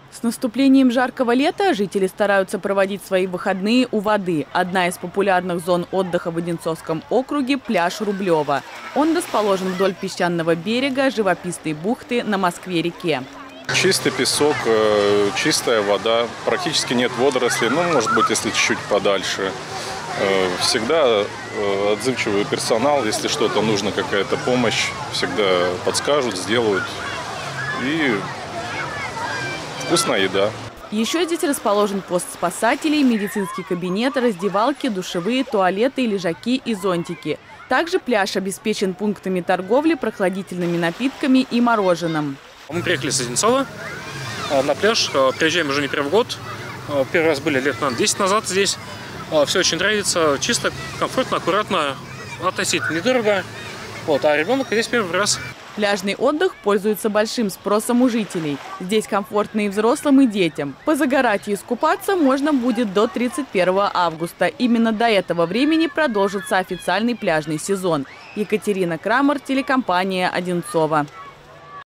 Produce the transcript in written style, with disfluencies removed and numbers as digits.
С наступлением жаркого лета жители стараются проводить свои выходные у воды. Одна из популярных зон отдыха в Одинцовском округе – пляж Рублева. Он расположен вдоль песчаного берега живописной бухты на Москве-реке. Чистый песок, чистая вода, практически нет водорослей, ну, может быть, если чуть-чуть подальше. Всегда отзывчивый персонал, если что-то нужно, какая-то помощь, всегда подскажут, сделают. И вкусная еда. Еще здесь расположен пост спасателей, медицинский кабинет, раздевалки, душевые, туалеты, лежаки и зонтики. Также пляж обеспечен пунктами торговли, прохладительными напитками и мороженым. Мы приехали с Одинцова на пляж, приезжаем уже не первый год. Первый раз были лет, наверное, 10 назад здесь. Все очень нравится, чисто, комфортно, аккуратно, относительно недорого. А ребенок здесь первый раз. Пляжный отдых пользуется большим спросом у жителей. Здесь комфортно и взрослым, и детям. Позагорать и искупаться можно будет до 31 августа. Именно до этого времени продолжится официальный пляжный сезон. Екатерина Крамер, телекомпания «Одинцово».